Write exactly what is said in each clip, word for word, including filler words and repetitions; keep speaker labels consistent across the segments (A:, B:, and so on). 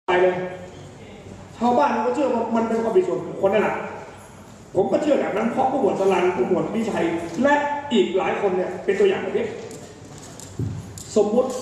A: ไปเลยชาวบ้านก็เชื่อว่ามันเป็นความผิดส่วนบุคคลนั่นแหละผมก็เชื่อแบบนั้นเพราะผู้หมวดสลันผู้หมวดวิชัยและอีกหลายคนเนี่ยเป็นตัวอย่างแบบนี้สมมุติ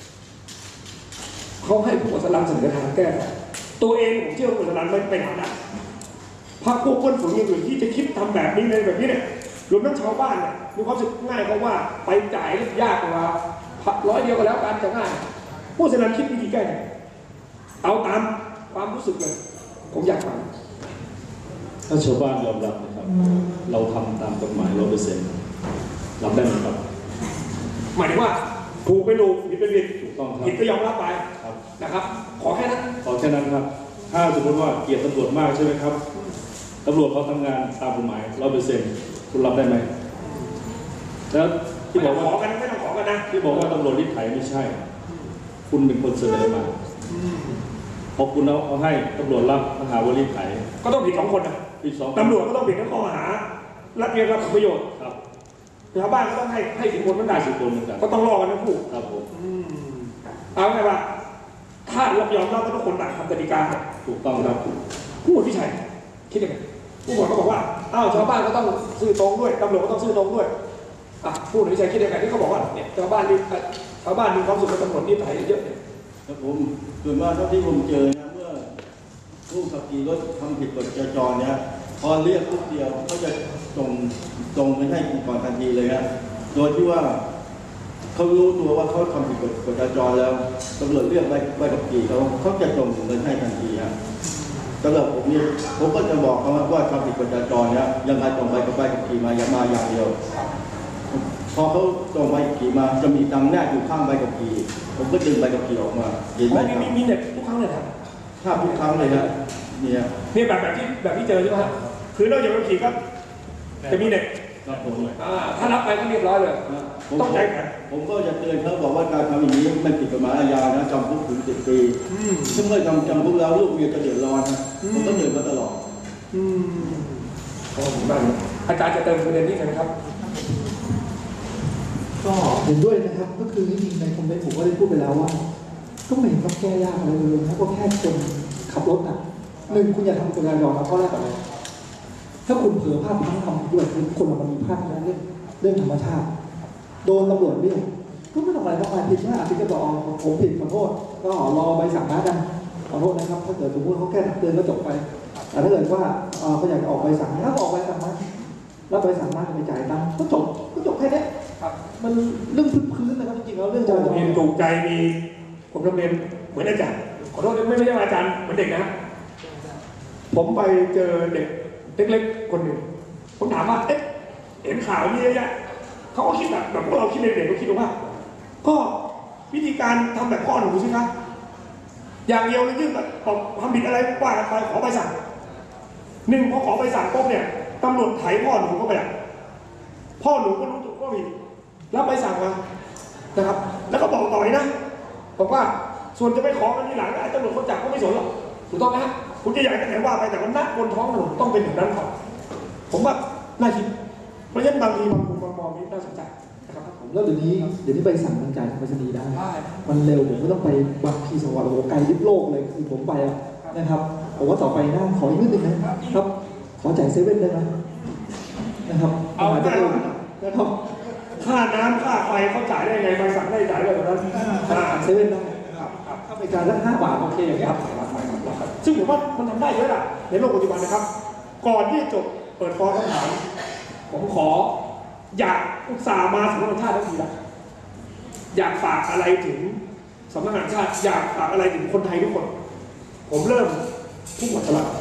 A: เขาให้ผู้หมวดสลันเสนอทางแก้ตัวเองผมเชื่อผู้หมวดสลันไม่ไปหาได้พรรคพวกคนฝูงอื่นที่จะคิดทำแบบนี้ในแบบนี้เนี่ยรวมทั้งชาวบ้านเนี่ยมีความรู้สึกง่ายเพราะว่าไปจ่ายยากกว่าร้อยเดียวก็แล้วกันจะง่ายผู้สลันคิดวิธีแก้เอาตามความรู้สึกเลยผมอยากฟัง
B: ถ้าชาวบ้านยอมรับนะครับเราทำตามกฎหมายร้อยเปอร์เซ็นต์รับได้ไหมครับ
A: หมายถึงว่าถูกไปถูกผิดไปผิด
B: ถูกต้องครับ
A: ผิดก็ยอมรับไป
B: ครับ
A: นะครับขอแค่นั้น
B: ขอแค่นั้นครับถ้าสมมติว่าเกลียดตำรวจมากใช่ไหมครับตำรวจเขาทำงานตามกฎหมายร้อยเปอร์เซ็นต์คุณรับได้ไหมแล้วที่บอกว่า
A: ขอกันไม่ต้องขอกันนะ
B: ที่บอกว่าตำรวจรีดไถไม่ใช่คุณเป็นคนเสนอมาพอคุณเอาเอาให้ตำรวจรับมหาวรีดไถ
A: ก็ต้องผิดสองคนนะ
B: ผิดสอง
A: ตำรวจก็ต้องผิดทั้งข้อหารับเงินรับผลประโยชน์
B: ครับ
A: ชาวบ้านก็ต้องให้ให้สินบนมันได้
B: สินบนเหมือนกัน
A: ก็ต้องรอกันทั้งคู่
B: ครับผม
A: เอาไงว่าถ้าเรายอมรับว่าทุกคนต่างทำกติกา
B: ถูกต้องครับ
A: ผู้หมวดวิชัยคิดยังไงผู้หมวดก็บอกว่าอ้าวชาวบ้านก็ต้องซื่อตรงด้วยตำรวจก็ต้องซื่อตรงด้วยอ่ะผู้หมวดวิชัยคิดยังไงที่เขาบอกว่าเนี่ยชาวบ้านนี่ชาวบ้านมีความสุขกับตำรวจนี่ไถเยอะเนี่ย
C: ครับผมส่วนมากเท่าที่ผมเจอนะเมื่อผู้ขับขี่รถทำผิดกฎจราจรเนี่ยพอเรียกปุ๊บเดียวเขาจะส่งส่งไปให้ก่อนทันทีเลยนะโดยที่ว่าเขารู้ตัวว่าเขาทำผิดกฎจราจรแล้วตำรวจเรียกใบใบขับขี่เขาเขาจะส่งเงินให้ทันทีนะสำหรับผมนี่ผมก็จะบอกเขาว่าทำผิดกฎจราจรเนี่ยยังไงส่งใบกับใบขับขี่มาอย่ามาอย่างเดียวพอเขาส่งใบขับขี่มาจะมีตังค์แนบอยู่ข้างใบขับขี่ผมก็ดึงใบขับขี่ออกมาเห็นไหมครับ
A: มีเน็ตทุกครั้งเลยครับ
C: ถ้าทุกครั้งเลยครับเนี่ย
A: นี่แบบแบบที่แบบที่เจอใช่ไหมครับคือเราอย่างใบขับขี่ก็จะมีเน็ตถ้ารับไปก็เรียบร้อยเลยต้องใจแข็ง
C: ผมก็จะเตือนเขาบอกว่าการทำอย่างนี้มันผิดกฎหมายอาญานะจำคุกถึงสิบปีซึ่งเมื่อจำจำคุกแล้วลูกเมียจะเดือดร้อนนะผมก็เตือนมาตลอด
A: อืมขอบคุณมากอาจารย์จะเติมประเด็นนี้กันครับ
D: ก็เห็นด้วยนะครับก็คือจริงๆในคอมเมนต์ผมก็ได้พูดไปแล้วว่าก็ไม่เห็นต้องแก้ยากอะไรเลยนะก็แค่คนขับรถน่ะหนึ่งคุณอย่าทำตัวการยอมรับข้อแรกก่อนเลยถ้าคุณเผลอพลาดพลั้งทำด้วยคือคนมันมีพลาดนะเรื่องเรื่องธรรมชาติโดนตำรวจเรียกก็ไม่ต้องอะไรต้องมาผิดว่าผิดก็บอกผมผิดขอโทษก็รอใบสั่งมากันขอโทษนะครับถ้าเกิดสมมติเขาแค่ตักเตือนก็จบไปแต่ถ้าเกิดว่าเขาอยากจะออกใบสั่งถ้าออกใบสั่งมาแล้วใบสั่งมาไปจ่ายตังค์ก็จบก็จบแค่นี้มันเรื่องพื้นๆนะครับจริงๆแล้วเรื่องจราจร
A: มีถูกใจมีผมเรียนเหมือนอาจารย์ขอโทษไม่ไม่ใช่อาจารย์เหมือนเด็กนะผมไปเจอเด็กเล็กๆคนหนึ่งผมถามว่าเอ๊ะเห็นข่าวนี้เยอะแยะเขาก็คิดแบบแบบพวกเราคิดเด็กๆก็คิดว่าก็วิธีการทำแบบพ่อหนูสิคะอย่างเดียวเลยยื่นแบบทำผิดอะไรว่ากันไปขอใบสั่งหนึ่งพอขอใบสั่งปุ๊บเนี่ยตำรวจไถพ่อหนูเข้าไปอ่ะพ่อหนูก็รู้ตัวว่าผิดรับใบสั่งมานะครับแล้วก็บอกต่อยนะบอกว่าส่วนจะไปขอกันทีหลังไอ้ตำรวจเขาจับก็ไม่สนหรอกถูกต้องไหมฮะคุณจะอยากจะไหนว่าไปแต่มันนักบนท้องถนนต้องเป็นอย่างนั้นก่อนผมว่าน่าคิดเพราะฉะนั้นบางทีบางมุมบางมองนี้น่าสนใจนะครับ
D: ผมแล้วเดี๋ยวนี้เดี๋ยวนี้ใบสั่งมันจ่ายทางไปรษณีย์ได้มันเร็วผมไม่ต้องไปบางทีสวรรค์โอ้ไกลยิบโลกเลยคือผมไปนะครับผมว่าต่อไปหน้าขออีกนิดนึงนะครับขอจ่ายเซเว่นได้ไหมนะครับ
A: เอาได้
D: นะครับ
A: ค่าน้ำค่าไฟเขาจ่ายได้ไงใบสั่งได้จ่ายได้แบบนั้น
D: เซเว่นได้ถ้าไปการละห้าบาทโอเคอย่างเงี้ย
A: ซึ่งผมว่ามันทำได้เยอะอะในโลกปัจจุบันนะครับก่อนที่จะจบเปิดฟอร์มคำถามผมขออยากอุตส่าห์มาสำนักงานชาติทั้งทีละอยากฝากอะไรถึงสำนักงานชาติอยากฝากอะไรถึงคนไทยทุกคนผมเริ่มผู้หมวดสลับ